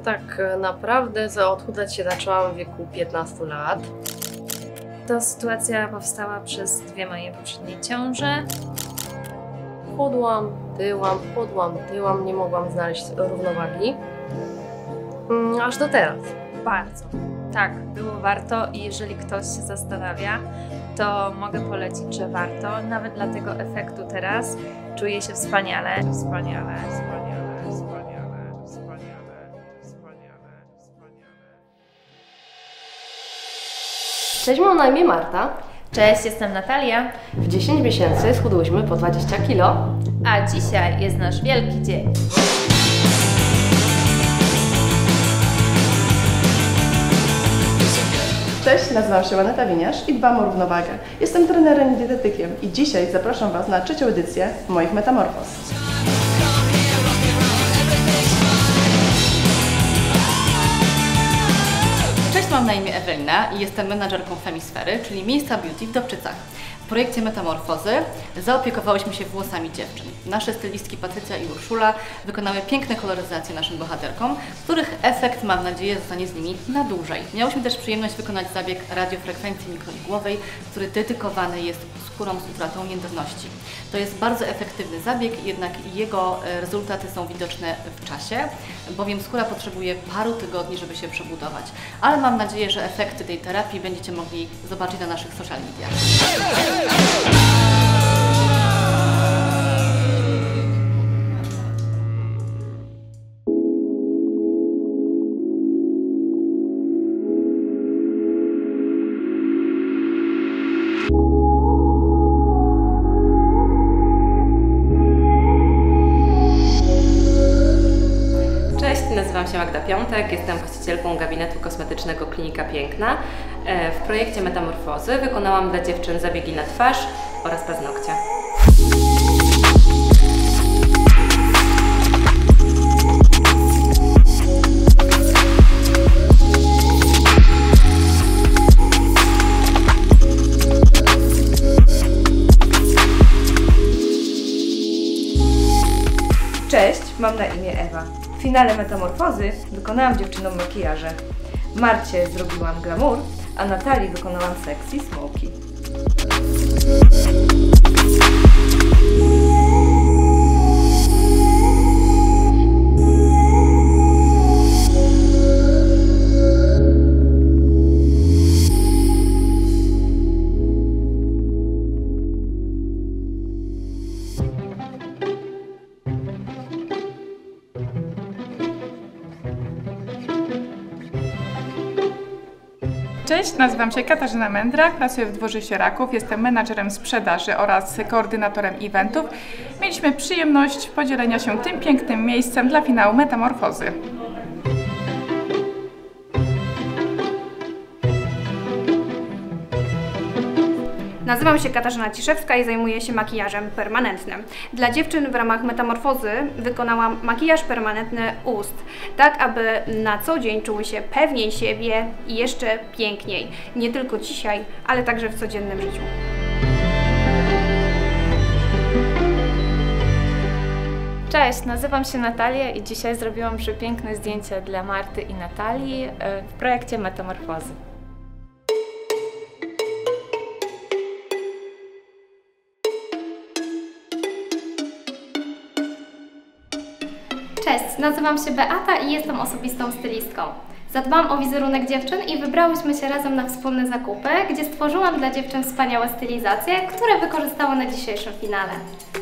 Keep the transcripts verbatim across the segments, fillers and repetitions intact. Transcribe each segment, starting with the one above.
tak naprawdę za odchudzać się zaczęłam w wieku piętnastu lat. Ta sytuacja powstała przez dwie moje poprzednie ciąże. Chudłam, tyłam, chudłam, tyłam, nie mogłam znaleźć równowagi. Aż do teraz. Bardzo. Tak, było warto i jeżeli ktoś się zastanawia, to mogę polecić, że warto. Nawet dla tego efektu teraz czuję się wspaniale. Wspaniale, wspaniale, wspaniale, wspaniale, wspaniale, wspaniale. Cześć, mam na imię Marta. Cześć, jestem Natalia. W dziesięć miesięcy schudłyśmy po dwadzieścia kilo. A dzisiaj jest nasz wielki dzień. Cześć, nazywam się Aneta Winiarz i dbam o równowagę. Jestem trenerem i dietetykiem i dzisiaj zapraszam Was na trzecią edycję moich metamorfoz. Cześć, mam na imię Ewelina i jestem menadżerką Femisfery, czyli miejsca beauty w Dobczycach. W projekcie Metamorfozy zaopiekowałyśmy się włosami dziewczyn. Nasze stylistki Patrycja i Urszula wykonały piękne koloryzacje naszym bohaterkom, których efekt, mam nadzieję, zostanie z nimi na dłużej. Miałyśmy też przyjemność wykonać zabieg radiofrekwencji mikroigłowej, który dedykowany jest skórom z utratą jędrności. To jest bardzo efektywny zabieg, jednak jego rezultaty są widoczne w czasie, bowiem skóra potrzebuje paru tygodni, żeby się przebudować. Ale mam nadzieję, że efekty tej terapii będziecie mogli zobaczyć na naszych social mediach. Cześć, nazywam się Magda Piątek, jestem właścicielką gabinetu kosmetycznego Klinika Piękna. W projekcie Metamorfozy wykonałam dla dziewczyn zabiegi na twarz oraz paznokcie. Cześć, mam na imię Ewa. W finale Metamorfozy wykonałam dziewczynom makijaże. Marcie zrobiłam glamour, a Natalii wykonałam sexy smoky. Cześć, nazywam się Katarzyna Mędrak, pracuję w Dworze Sieraków, jestem menadżerem sprzedaży oraz koordynatorem eventów. Mieliśmy przyjemność podzielenia się tym pięknym miejscem dla finału Metamorfozy. Nazywam się Katarzyna Ciszewska i zajmuję się makijażem permanentnym. Dla dziewczyn w ramach Metamorfozy wykonałam makijaż permanentny ust, tak aby na co dzień czuły się pewniej siebie i jeszcze piękniej. Nie tylko dzisiaj, ale także w codziennym życiu. Cześć, nazywam się Natalia i dzisiaj zrobiłam przepiękne zdjęcia dla Marty i Natalii w projekcie Metamorfozy. Cześć, nazywam się Beata i jestem osobistą stylistką. Zadbałam o wizerunek dziewczyn i wybrałyśmy się razem na wspólne zakupy, gdzie stworzyłam dla dziewczyn wspaniałe stylizacje, które wykorzystały na dzisiejszym finale.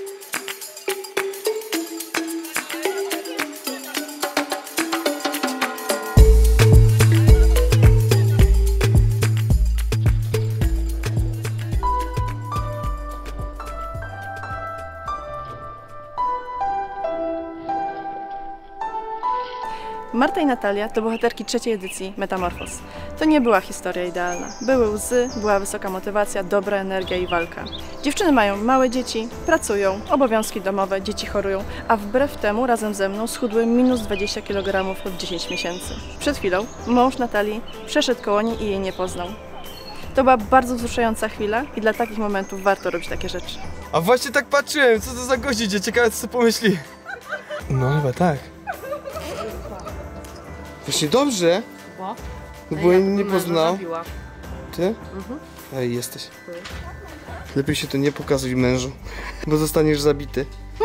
Marta i Natalia to bohaterki trzeciej edycji Metamorfoz. To nie była historia idealna. Były łzy, była wysoka motywacja, dobra energia i walka. Dziewczyny mają małe dzieci, pracują, obowiązki domowe, dzieci chorują, a wbrew temu razem ze mną schudły minus dwadzieścia kilogramów w dziesięć miesięcy. Przed chwilą mąż Natalii przeszedł koło niej i jej nie poznał. To była bardzo wzruszająca chwila i dla takich momentów warto robić takie rzeczy. A właśnie tak patrzyłem, co to za gość idzie, ciekawe co sobie pomyśli. No chyba tak. Właśnie dobrze, Bo? no bo Ja ja nie męża poznał. zabiła. Ty? Mhm. Ej, jesteś. Lepiej się to nie pokazuj mężu, bo zostaniesz zabity.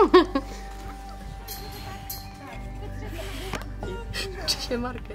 Czy się marketing?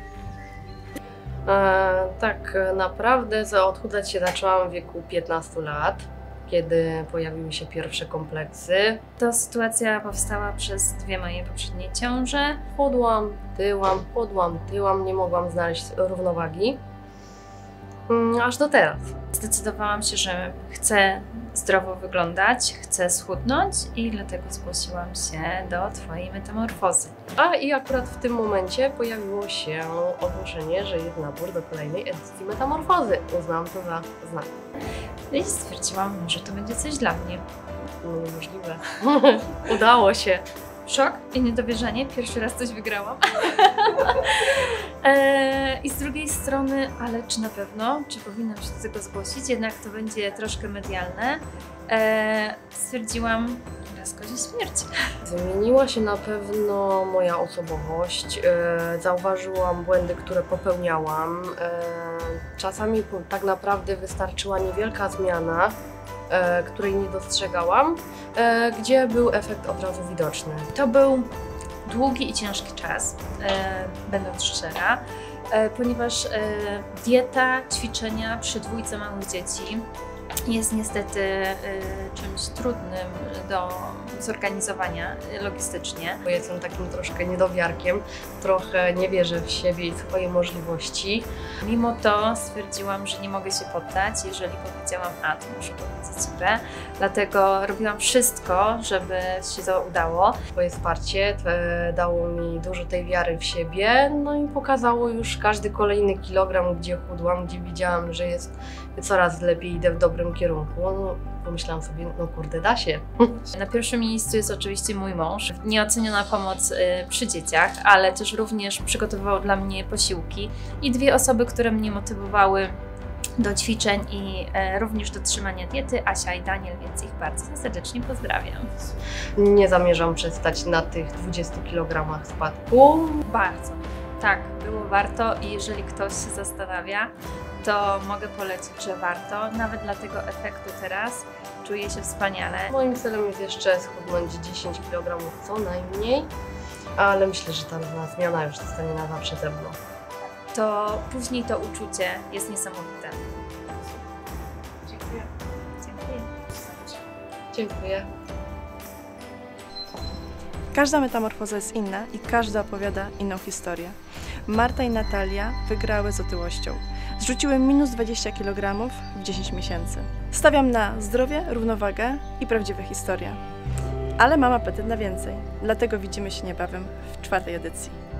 E, tak naprawdę za odchudzać się zaczęłam w wieku piętnastu lat, kiedy pojawiły się pierwsze kompleksy. Ta sytuacja powstała przez dwie moje poprzednie ciąże. Chudłam, tyłam, chudłam, tyłam, nie mogłam znaleźć równowagi. Mm, aż do teraz. Zdecydowałam się, że chcę zdrowo wyglądać, chcę schudnąć i dlatego zgłosiłam się do Twojej metamorfozy. A i akurat w tym momencie pojawiło się ogłoszenie, że jest nabór do kolejnej edycji Metamorfozy. Uznałam to za znak. I stwierdziłam, że to będzie coś dla mnie. No niemożliwe. Udało się. Szok i niedowierzanie, pierwszy raz coś wygrałam. e, I z drugiej strony, ale czy na pewno, czy powinnam się do tego zgłosić, jednak to będzie troszkę medialne. E, stwierdziłam, raz kozie śmierci. Zmieniła się na pewno moja osobowość. E, zauważyłam błędy, które popełniałam. E, czasami po- tak naprawdę wystarczyła niewielka zmiana, e, której nie dostrzegałam, e, gdzie był efekt od razu widoczny. To był długi i ciężki czas, e, będąc szczera, e, ponieważ e, dieta, ćwiczenia przy dwójce małych dzieci jest niestety e, czymś trudnym do zorganizowania e, logistycznie. Bo jestem takim troszkę niedowiarkiem, trochę nie wierzę w siebie i swoje możliwości. Mimo to stwierdziłam, że nie mogę się poddać. Jeżeli powiedziałam A, to muszę powiedzieć B. Dlatego robiłam wszystko, żeby się to udało. Twoje wsparcie e, dało mi dużo tej wiary w siebie, no i pokazało już każdy kolejny kilogram, gdzie chudłam, gdzie widziałam, że jest coraz lepiej, idę w dobrym kierunku. No, pomyślałam sobie, no kurde, da się. Na pierwszym miejscu jest oczywiście mój mąż. Nieoceniona pomoc y, przy dzieciach, ale też również przygotowywał dla mnie posiłki i dwie osoby, które mnie motywowały do ćwiczeń i e, również do trzymania diety, Asia i Daniel, więc ich bardzo serdecznie pozdrawiam. Nie zamierzam przestać na tych dwudziestu kilogramach spadku. Bardzo. Tak, było warto i jeżeli ktoś się zastanawia, to mogę polecić, że warto. Nawet dla tego efektu teraz czuję się wspaniale. Moim celem jest jeszcze schudnąć dziesięć kilogramów co najmniej, ale myślę, że ta zmiana już zostanie na zawsze ze mną. To później to uczucie jest niesamowite. Dziękuję. Dziękuję. Dziękuję. Każda metamorfoza jest inna i każda opowiada inną historię. Marta i Natalia wygrały z otyłością. Zrzuciły minus dwadzieścia kilogramów w dziesięć miesięcy. Stawiam na zdrowie, równowagę i prawdziwe historie. Ale mam apetyt na więcej, dlatego widzimy się niebawem w czwartej edycji.